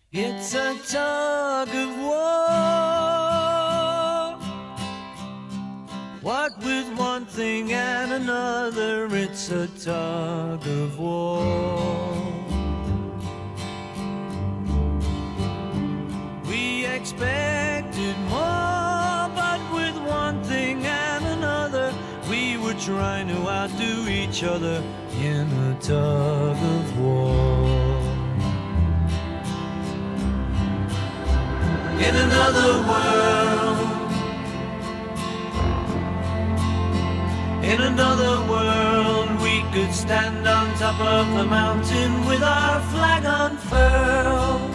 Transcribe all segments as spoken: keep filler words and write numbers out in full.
It's a tug of war. What with one thing and another, it's a tug of war. We expected more, but with one thing and another, we were trying to outdo each other in a tug of war. In another world, in another world, we could stand on top of the mountain with our flag unfurled.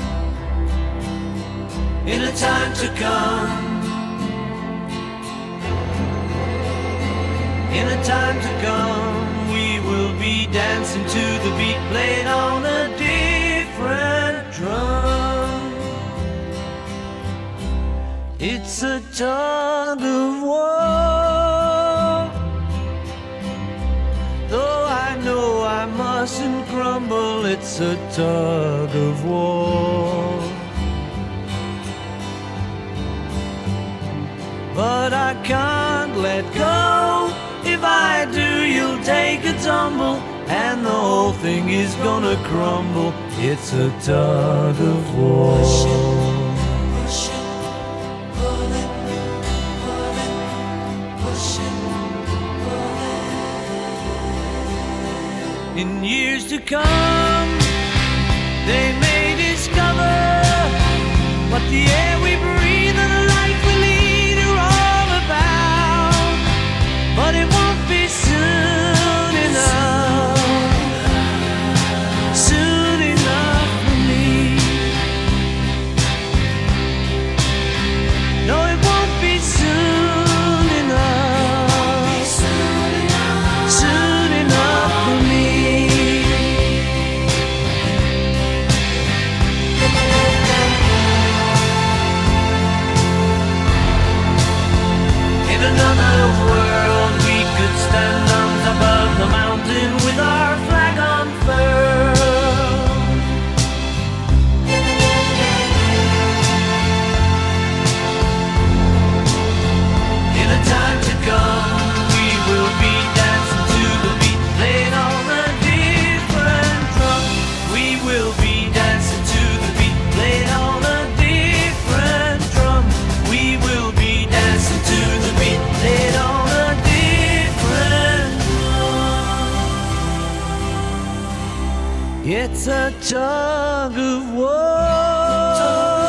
In a time to come, in a time to come, we will be dancing to the beat played on a different drum. It's a tug of war. Though I know I mustn't crumble, it's a tug of war. But I can't let go. If I do, you'll take a tumble, and the whole thing is gonna crumble. It's a tug of war. In years to come, they may discover what the air we breathe and the life we lead are all about. But it won't be soon enough, soon enough for me. No, it won't be soon enough, soon enough for me. In another world, we could stand on top of the mountain with our flag unfurled. In a time to come, we will be dancing to the beat played on a different drum. We will be dancing to the beat played on a different drum. We will be dancing to the beat played on a different drum. It's a tug of war.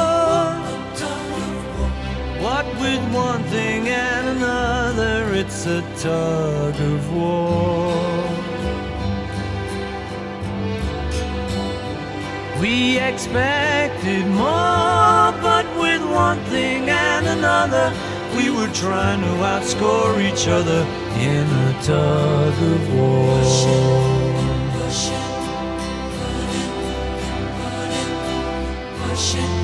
What with one thing and another, it's a tug of war. We expected more, but with one thing and another, we were trying to outscore each other in a tug of war. Push it,